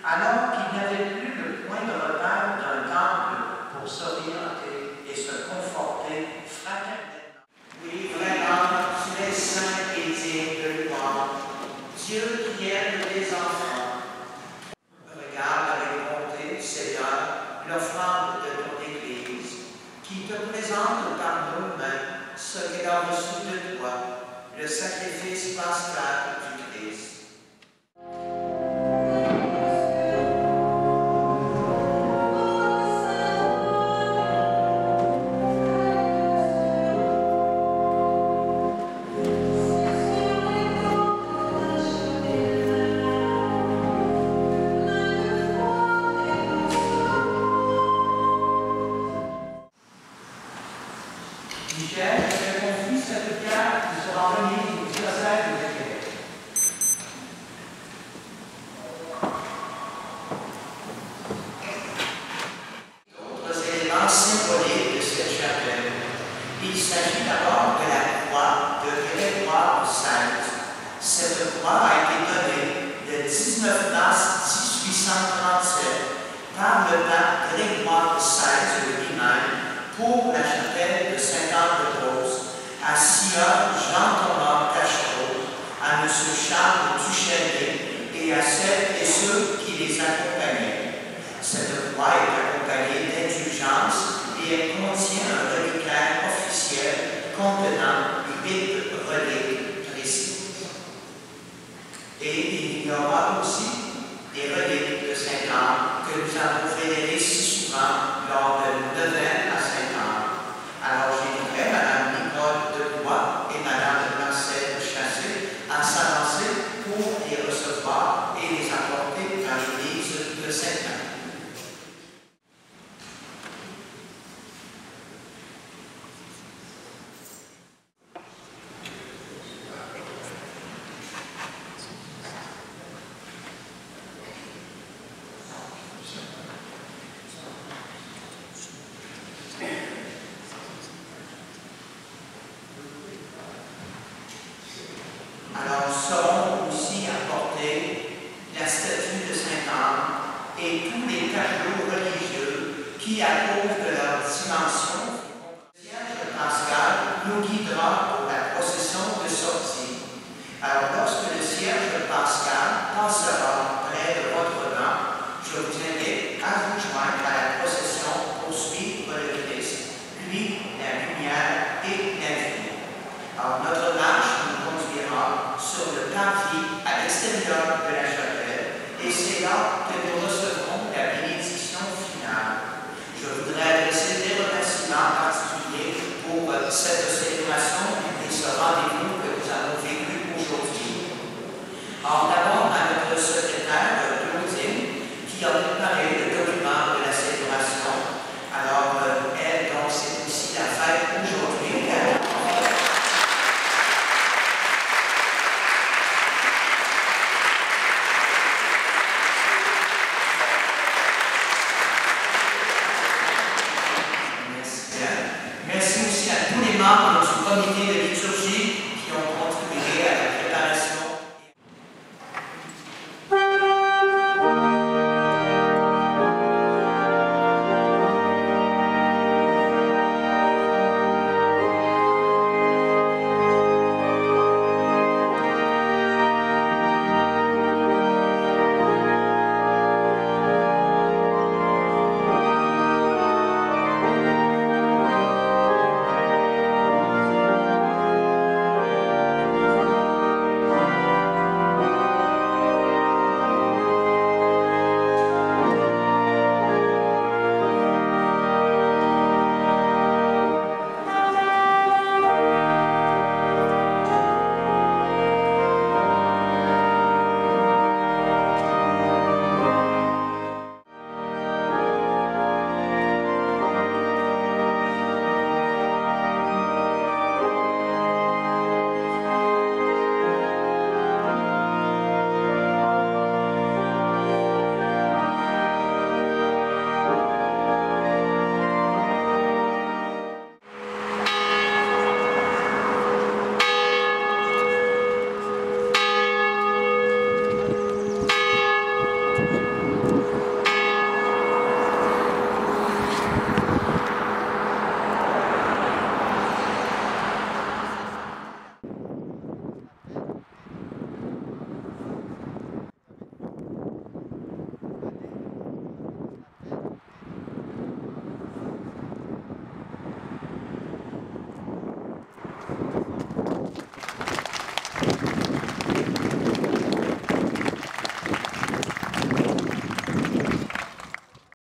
alors qu'il n'y avait plus le point de repère d'un temple pour s'orienter et se conforter fraternellement. Oui, vraiment, tu es saint et digne de louange, Dieu qui aime les enfants. Regarde avec bonté, Seigneur, l'offrande de ton Église, qui te présente par nous-mêmes ce qu'elle a reçu de toi, le sacrifice pascal du Christ. Michel, je te confie cette carte qui sera remise au diocèse de Québec. D'autres éléments symboliques de cette chapelle. Il s'agit d'abord de la croix de Grégoire XVI. Cette croix a été donnée le 19 mars 1837 par le pape Grégoire XVI lui-même pour la chapelle de Sainte-Anne-de-Beauce, à Sion Jean-Thomas Tachereau, à M. Charles Duchesne et à celles et ceux qui les accompagnaient. Cette croix est accompagnée d'indulgences et elle contient un reliquaire officiel contenant 8 reliques précises. Et il y aura aussi des reliques de Sainte-Anne que nous avons vénérées si souvent lors de neuvaine à Sainte-Anne. Alors j'inviterai Mme Nicole Debois et Mme Marcel Chassé à s'avancer pour les recevoir et les apporter à l'église de Sainte-Anne. Alors, nous saurons aussi apporter la statue de Sainte-Anne et tous les tableaux religieux qui, à cause de leur dimension, le siège pascal nous guidera pour la procession de sortie. Alors,